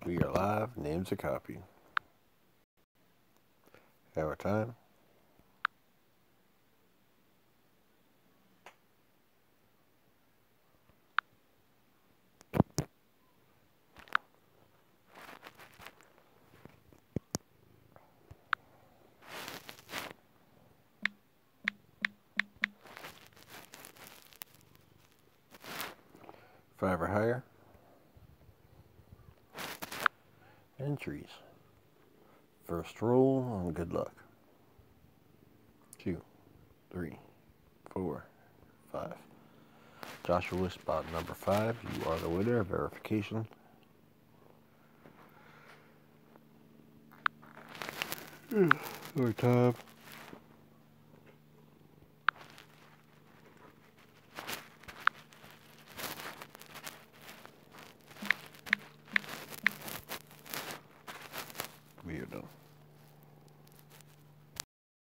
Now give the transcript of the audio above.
We are live. Names a copy. Have our time. Five or higher. Entries. First roll on good luck. 2, 3, 4, 5. Joshua spot number 5. You are the winner. Verification. Our time. We are done.